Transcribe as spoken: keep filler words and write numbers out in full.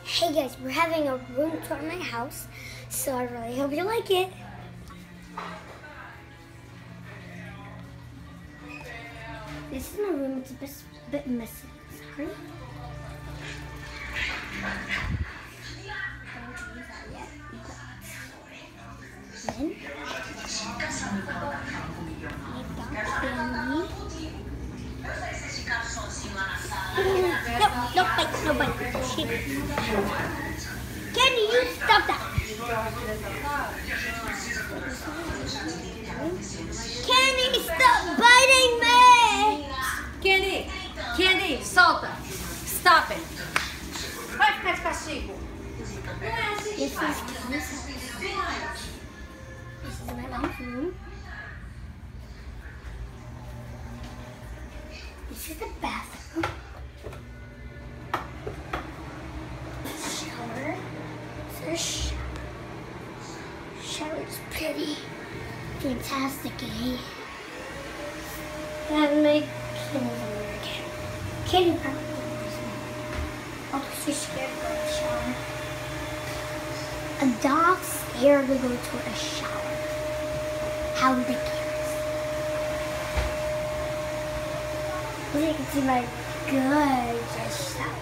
Hey guys, we're having a room tour at my house, so I really hope you like it. This is my room, it's a bit, bit messy, sorry. Then, no, no bite, no bite. Shit. Kenny, you stop that. Kenny, stop biting me. Kenny, Kenny, solta. Stop it. Vai ficar de castigo. Não é assim que This faz. is Kenny's house. This is my mom's room. This is the bathroom. Shower. This shower. Shower is pretty. Fantastic, eh? And my Kenny's American. Kenny probably knows me. Oh, she's scared to go to the shower. A dog scared to go to a shower. How ridiculous. As you can see my gorgeous shower.